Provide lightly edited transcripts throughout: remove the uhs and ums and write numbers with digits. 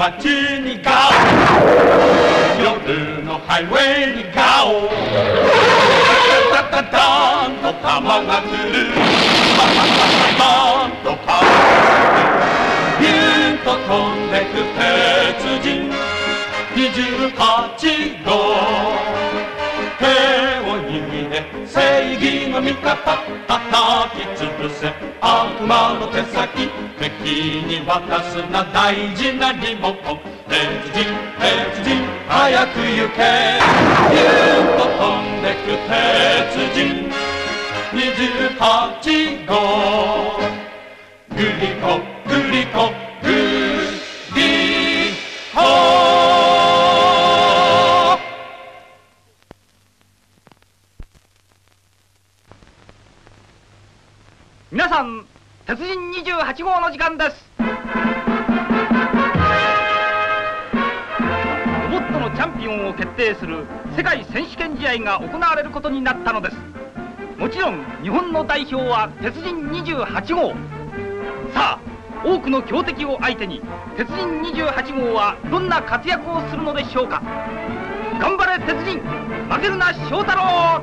街にガオ、夜のハイウェイにガオ、タタタタンと玉が来る、パパパパパンとパンビューッと飛んでく鉄人28号、手を握れ正義の味方、叩き潰せ悪魔の手先、敵に渡すな大事なリモコン、鉄人鉄人早く行け、ビューッと飛んでく鉄人28号、グリコグリコグリコ。 皆さん、鉄人28号の時間です。ロボットのチャンピオンを決定する世界選手権試合が行われることになったのです。もちろん日本の代表は鉄人28号。さあ、多くの強敵を相手に鉄人28号はどんな活躍をするのでしょうか。頑張れ鉄人、負けるな翔太郎。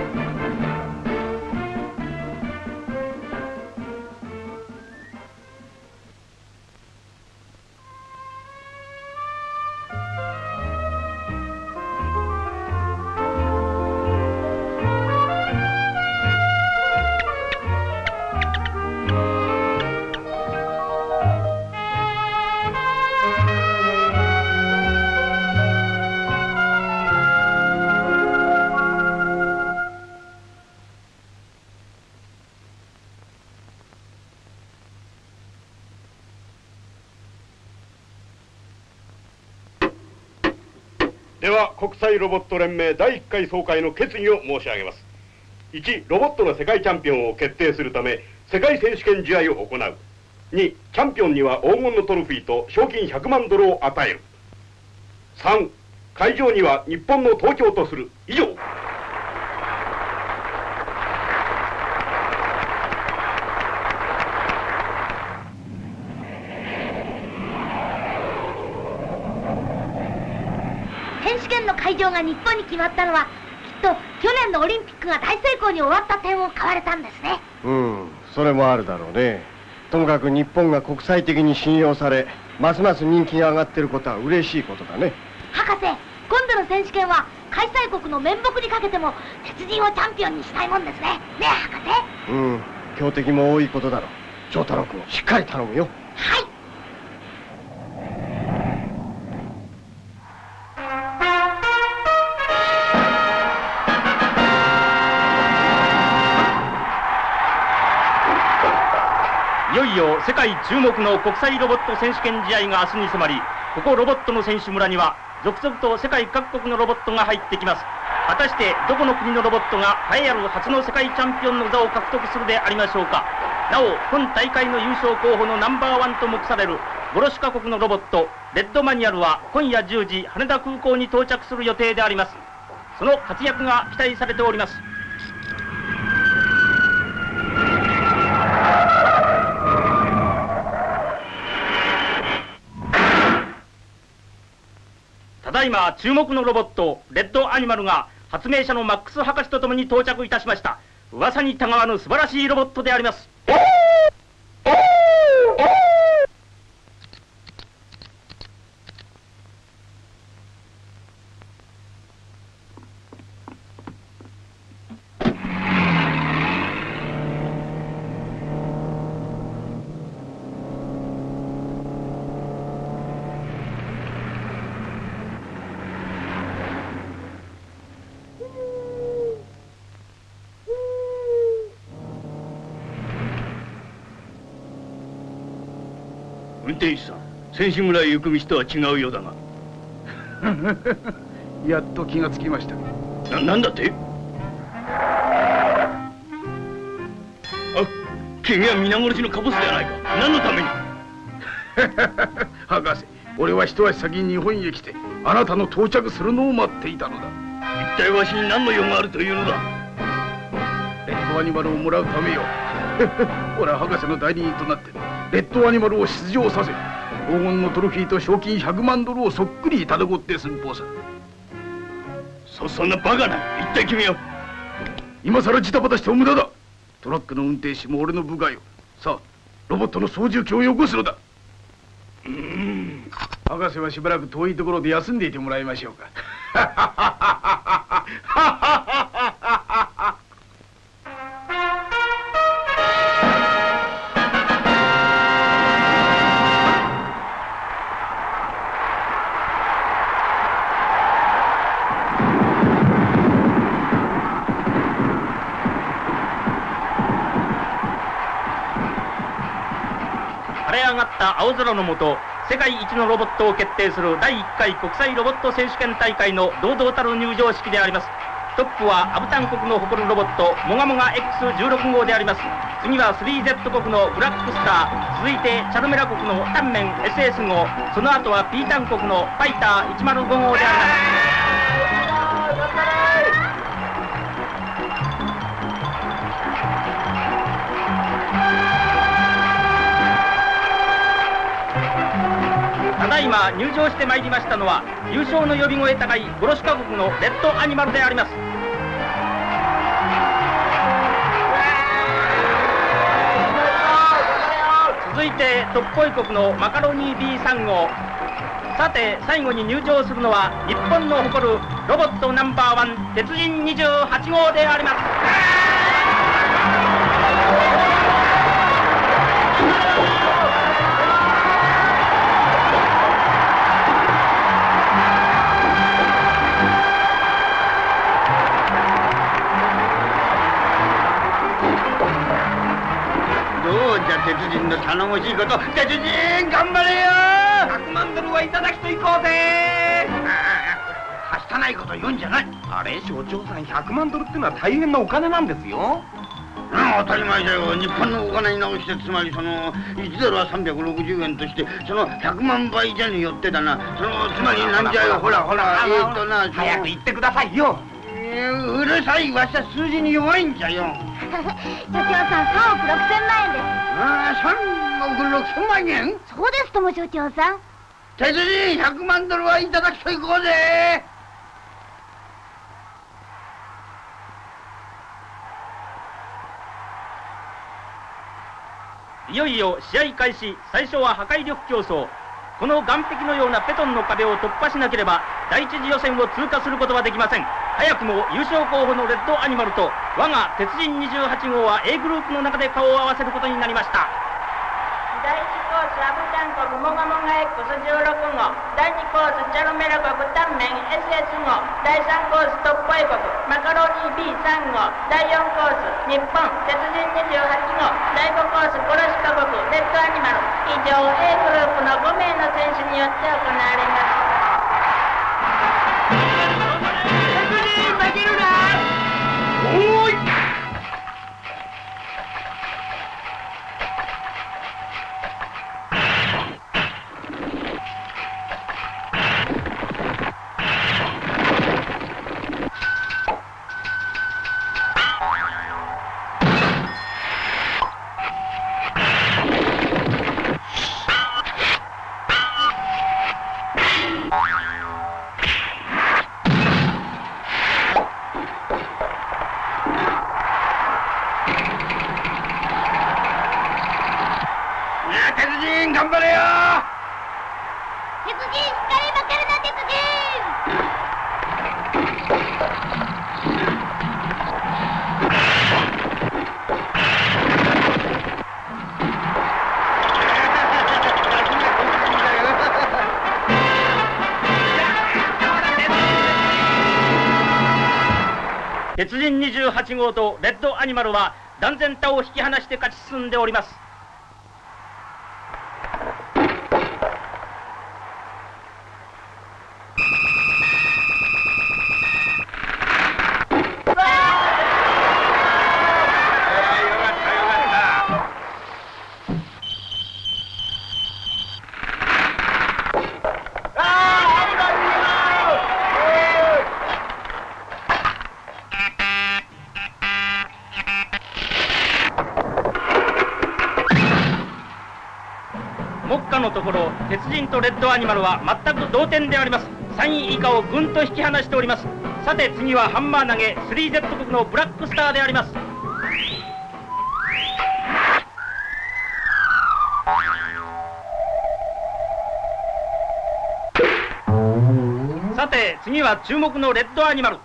では国際ロボット連盟第1回総会の決議を申し上げます。1、ロボットの世界チャンピオンを決定するため世界選手権試合を行う。2、チャンピオンには黄金のトロフィーと賞金100万ドルを与える。3、会場には日本の東京とする。以上。 選手権の会場が日本に決まったのは、きっと去年のオリンピックが大成功に終わった点を買われたんですね。 それもあるだろうね。ともかく日本が国際的に信用され、ますます人気が上がっていることは嬉しいことだね。 博士、今度の選手権は開催国の面目にかけても鉄人をチャンピオンにしたいもんですね。ねえ博士。 強敵も多いことだろう。翔太郎君、しっかり頼むよ。 はい。 いよいよ世界注目の国際ロボット選手権試合が明日に迫り、ここロボットの選手村には続々と世界各国のロボットが入ってきます。果たしてどこの国のロボットが栄えある初の世界チャンピオンの座を獲得するでありましょうか。なお本大会の優勝候補のナンバーワンと目されるゴロシカ国のロボットレッドマニュアルは今夜10時羽田空港に到着する予定であります。その活躍が期待されております。ただいま注目のロボットレッドアニマルが発明者のマックス博士とともに到着いたしました。噂にたがわぬ素晴らしいロボットであります。 運転手さん、選手村へ行く道とは違うようだが。 やっと気がつきました。 なんだって？あ、君は皆殺しのカボスではないか。何のために？ 博士、俺は一足先に日本へ来てあなたの到着するのを待っていたのだ。 一体わしに何の用があるというのだ？ レッドアニマルをもらうためよ。俺は博士の代理人となってレッドアニマルを出場させ黄金のトロフィーと賞金100万ドルをそっくりいただこうって寸法さ。 そんなバカな。一体君は。 今さらジタバタしても無駄だ。トラックの運転手も俺の部下よ。さあロボットの操縦機をよこすのだ。博士はしばらく遠いところで休んでいてもらいましょうか。 晴れ上がった青空の下、世界一のロボットを決定する第1回国際ロボット選手権大会の堂々たる入場式であります。トップはアブタン国の誇るロボットモガモガ X16 号であります。次は 3Z 国のブラックスター、続いてチャルメラ国のタンメン SS 号、その後はピータン国のファイター105号であります。ただいま入場してまいりましたのは優勝の呼び声高いゴロシカ国のレッドアニマルであります。続いて特攻国のマカロニー B3 号。さて最後に入場するのは日本の誇るロボットナンバーワン鉄人28号であります。鉄人の頼もしいこと、鉄人頑張れよ。100万ドルはいただきといこうぜ。はしたないこと言うんじゃない。あれ所長さん、100万ドルってのは大変なお金なんですよ。 当たり前だよ。日本のお金に直して、つまりその1ドルは360円として、その100万倍じゃによってだな。つまりなんじゃよ。ほら早く言ってくださいよ。 うるさい。わしは数字に弱いんじゃよ。 所長さん、3億6千万円です。 3億6千万円。 そうですとも所長さん。 鉄人100万ドルはいただきといこうぜ。 いよいよ試合開始。最初は破壊力競争。この岸壁のようなペトンの壁を突破しなければ第一次予選を通過することはできません。早くも優勝候補のレッドアニマルと我が鉄人28号は A グループの中で顔を合わせることになりました。 第1コースアブタン国モガモガ X16 号、第2コースチャルメラ国タンメン SS 号、第3コース特攻国マカロニー B3 号、第4コース日本鉄人28号、第5コースゴロシカ国レッドアニマル。以上 A グループの5名の選手によって行われます。 頑張れよ。 鉄人、しっかり負けるな、鉄人。鉄人28号とレッドアニマルは断然他を引き離して勝ち進んでおります。 鉄人とレッドアニマルは全く同点であります。3位以下をぐんと引き離しております。さて次はハンマー投げ 3Z 国のブラックスターであります。さて次は注目のレッドアニマル。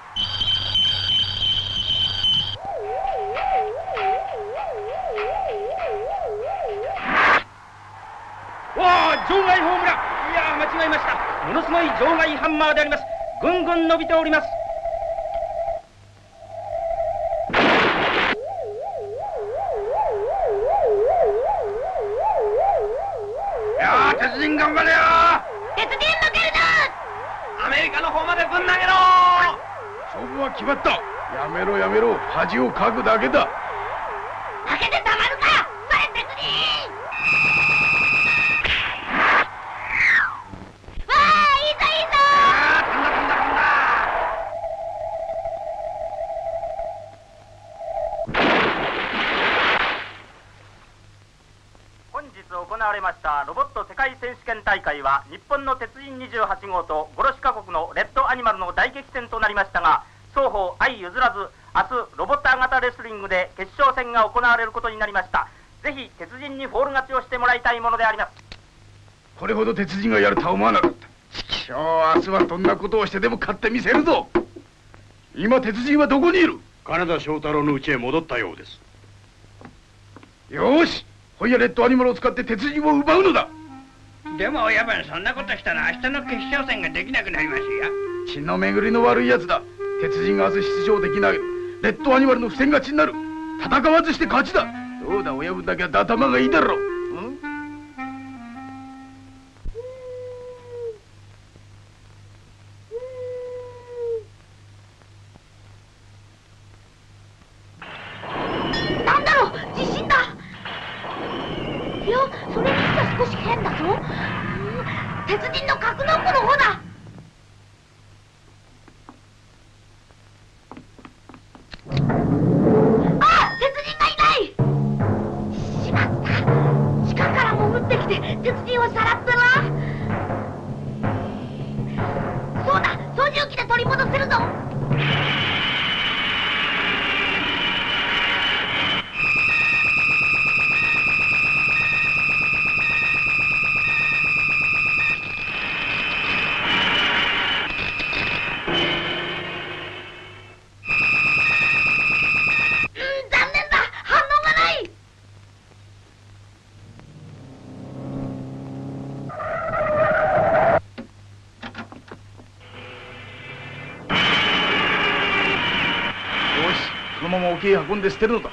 場外ホームラン。いや間違えました。ものすごい場外ハンマーであります。ぐんぐん伸びております。 いやー、鉄人頑張れよ。 鉄人負けるな。 アメリカの方までぶん投げろ。 勝負は決まった。やめろやめろ、恥をかくだけだ。 負けてたまるか。それ鉄人。 行われましたロボット世界選手権大会は日本の鉄人28号と5カ国のレッドアニマルの大激戦となりましたが、双方相譲らず明日ロボッター型レスリングで決勝戦が行われることになりました。ぜひ鉄人にフォール勝ちをしてもらいたいものであります。 これほど鉄人がやるとは思わなかった。明日はどんなことをしてでも勝ってみせるぞ。今鉄人はどこにいる？ 金田正太郎の家へ戻ったようです。 よーし、ホイヤレッドアニマルを使って鉄人を奪うのだ。 でも親分、そんなことしたら明日の決勝戦ができなくなりますよ。 血の巡りの悪いやつだ。鉄人が明日出場できない。レッドアニマルの不戦勝ちになる。戦わずして勝ちだ。どうだ、親分だけは頭がいいだろう。 なんだろう、地震だ。いや、それにしては少し変だぞ。鉄人の格納庫の方だ。あ、鉄人がいない。しまった。地下から潜ってきて鉄人をさらってな。そうだ、操縦機で取り戻せるぞ。 このまま沖へ運んで捨てるのだ。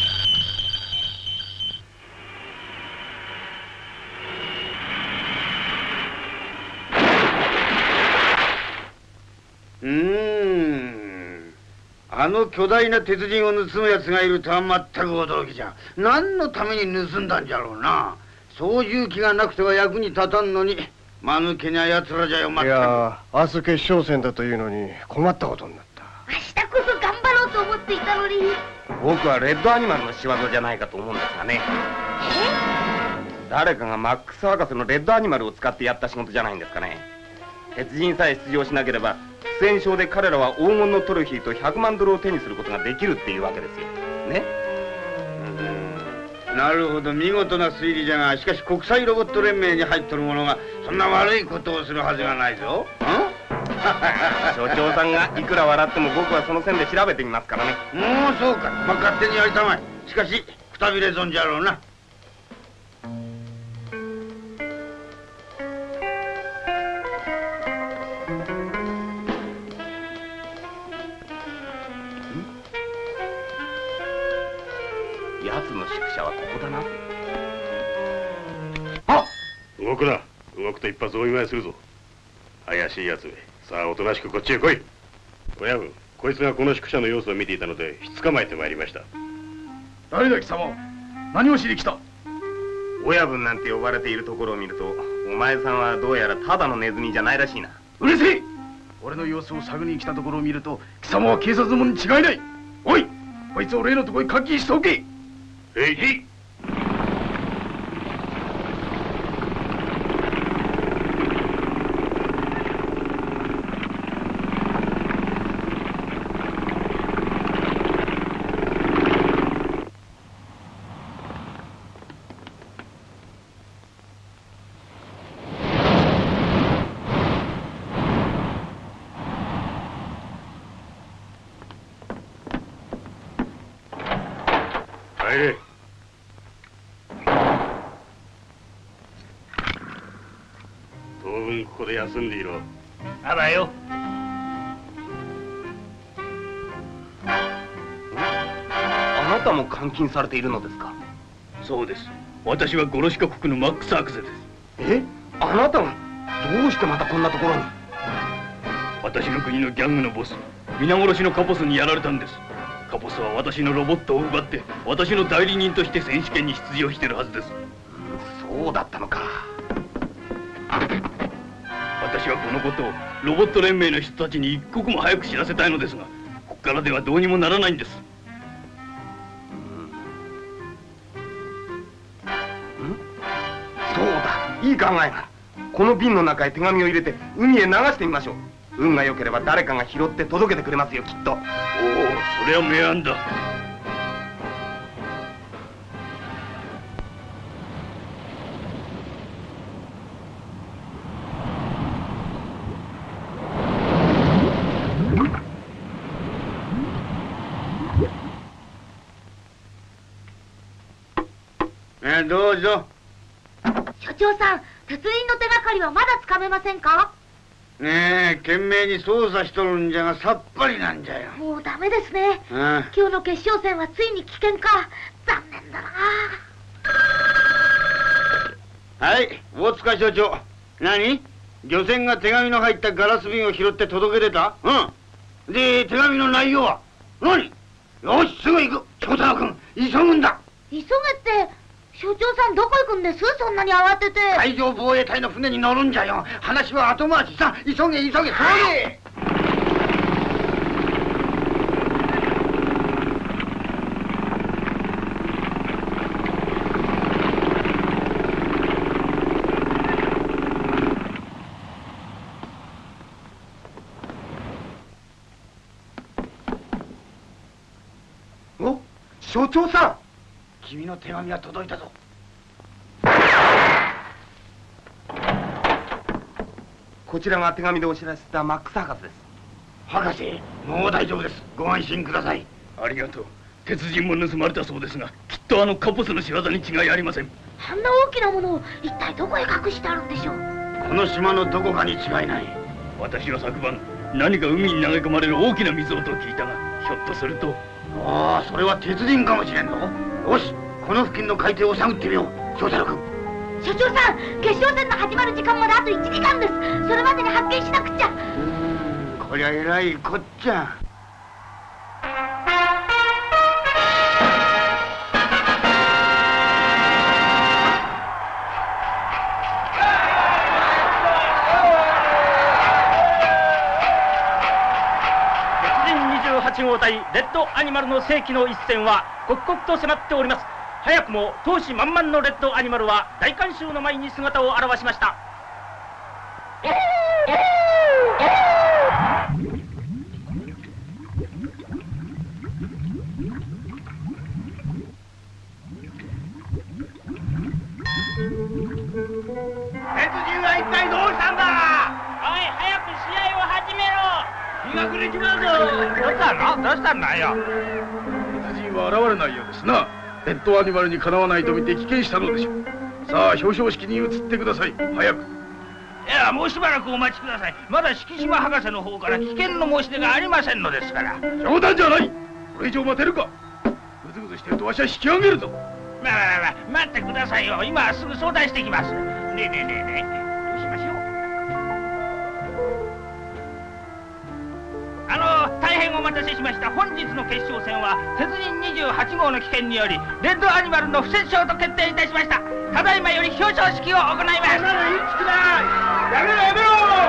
あの巨大な鉄人を盗む奴がいるとは全く驚きじゃ。何のために盗んだんじゃろうな。操縦機がなくては役に立たんのに、間抜けにゃ奴らじゃよ。 いや、明日決勝戦だというのに困ったことになった。 明日こそ頑張ろうと思っていたのに。 僕はレッドアニマルの仕業じゃないかと思うんですがね。誰かがマックス博士のレッドアニマルを使ってやった仕事じゃないんですかね。鉄人さえ出場しなければ不戦勝で彼らは黄金のトロフィーと100万ドルを手にすることができるっていうわけですよね。 なるほど、見事な推理じゃが、しかし国際ロボット連盟に入っとる者がそんな悪いことをするはずがないぞ。 所長さんがいくら笑っても僕はその線で調べてみますからね。 もうそうか、まあ、勝手にやりたまえ。しかしくたびれ損じゃろうな。 奴の宿舎はここだな。 あ、動くな。動くと一発お見舞いするぞ。怪しい奴め。さあ、おとなしくこっちへ来い。親分、こいつがこの宿舎の様子を見ていたので捕まえてまいりました。 誰だ貴様、何をしに来た？ 親分なんて呼ばれているところを見ると、お前さんはどうやらただのネズミじゃないらしいな。 うるせえ！俺の様子を探りに来たところを見ると、貴様は警察の者に違いない。おい、こいつを例のところに監禁しておけ。 へいへい。 休んでいろ。 あばよ。 あなたも監禁されているのですか？ そうです。私はゴロシカ国のマックス・アクゼです。 え？あなたがどうしてまたこんなところに？ 私の国のギャングのボス、皆殺しのカポスにやられたんです。カポスは私のロボットを奪って私の代理人として選手権に出場しているはずです。 そうだったのか。 私はこのことをロボット連盟の人たちに一刻も早く知らせたいのですが、ここからではどうにもならないんです。 そうだ、いい考えが。この瓶の中へ手紙を入れて海へ流してみましょう。運が良ければ誰かが拾って届けてくれますよ、きっと。おお、 それは明暗だ。 どうぞ。 所長さん、鉄人の手がかりはまだつかめませんか？ ねえ、懸命に捜査しとるんじゃがさっぱりなんじゃよ。 もうダメですね。今日の決勝戦はついに危険か。残念だな。 はい、大塚所長。何？漁船が手紙の入ったガラス瓶を拾って届け出た？うん。で、手紙の内容は？何？よし、すぐ行く。翔太郎君、急ぐんだ。 急げって、所長さんどこ行くんです？そんなに慌てて。 海上防衛隊の船に乗るんじゃよ。話は後回しさ。急げ、急げ、それ！ お、所長さん。 君の手紙が届いたぞ。 こちらが手紙でお知らせしたマックス博士です。 博士、もう大丈夫です。ご安心ください。 ありがとう。鉄人も盗まれたそうですが、きっとあのカポスの仕業に違いありません。 あんな大きなものを一体どこへ隠してあるんでしょう？ この島のどこかに違いない。 私は昨晩何か海に投げ込まれる大きな水音を聞いたが、ひょっとすると。 ああ、それは鉄人かもしれんぞ。よし、この付近の海底を探ってみよう。翔太郎君。 所長さん、決勝戦の始まる時間まであと1時間です。それまでに発見しなくちゃ。 こりゃえらいこっちゃ。 8号隊レッドアニマルの世紀の一戦は刻々と迫っております。早くも闘志満々のレッドアニマルは大観衆の前に姿を現しました。 鉄人は一体どうしたんだ？ おい、早く試合を始めろ。 日が暮れちまうぞ。 どうしたんだよ。鉄人は現れないようですな。レッドアニマルにかなわないと見て棄権したのでしょう。さあ、表彰式に移ってください。早く。 いや、もうしばらくお待ちください。まだ敷島博士の方から棄権の申し出がありませんのですから。 冗談じゃない。これ以上待てるか。ぐずぐずしてるとわしは引き上げるぞ。 まあ、待ってくださいよ。今すぐ相談してきます。ねえ、どうしましょう。大変お待たせしました。本日の決勝戦は鉄人28号の棄権によりレッドアニマルの不戦勝と決定いたしました。ただいまより表彰式を行います。 やめろやめろ。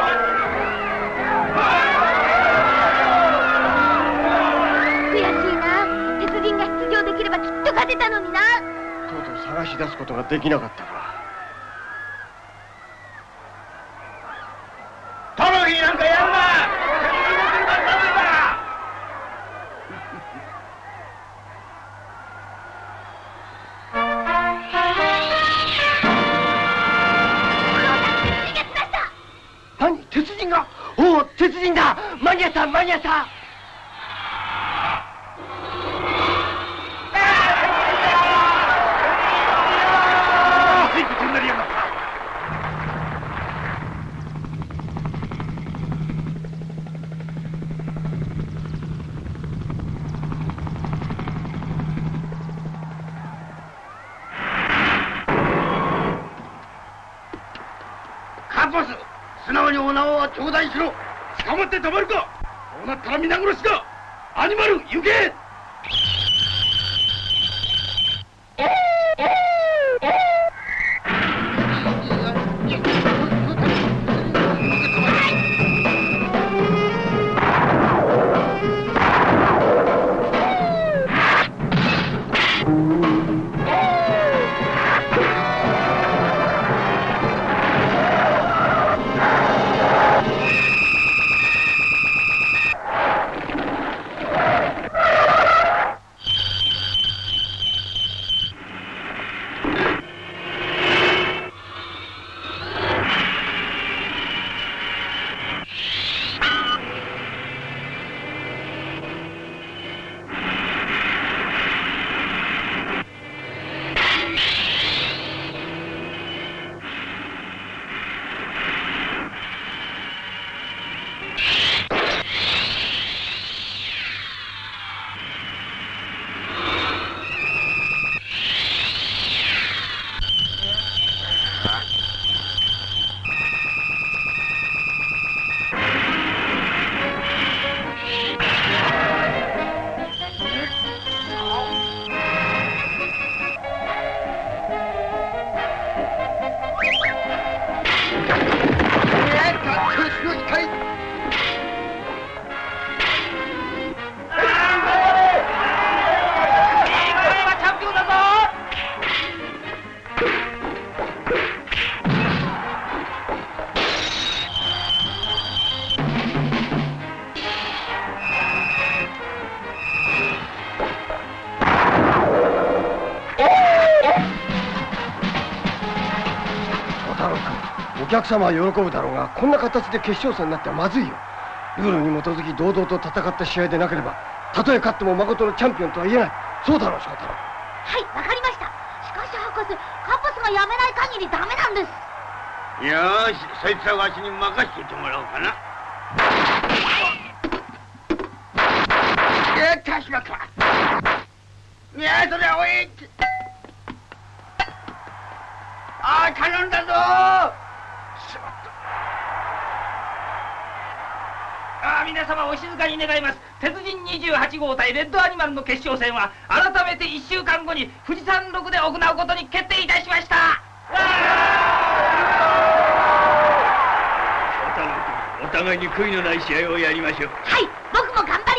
悔しいな。鉄人が出場できればきっと勝てたのにな。 とうとう探し出すことができなかったか。 トロフィーなんかやるな。 何？鉄人が？おお、鉄人だ！間に合った！間に合った！ 頂戴しろ。捕まってたまるか。こうなったら皆殺しだ。アニマル行け。 お客様は喜ぶだろうが、こんな形で決勝戦になってはまずいよ。ルールに基づき堂々と戦った試合でなければ、たとえ勝っても誠のチャンピオンとは言えない。そうだろう、翔太郎。 はい、わかりました。しかし博士、カポスがやめない限りダメなんです。 よし、そいつはわしに任せておいてもらおうかな。しまった。いや、それはおい。ああ、頼んだぞ。しまった。 ああ、皆様お静かに願います。鉄人28号対レッドアニマルの決勝戦は改めて1週間後に富士山麓で行うことに決定いたしました。 お互いに悔いのない試合をやりましょう。 はい、僕も頑張ります。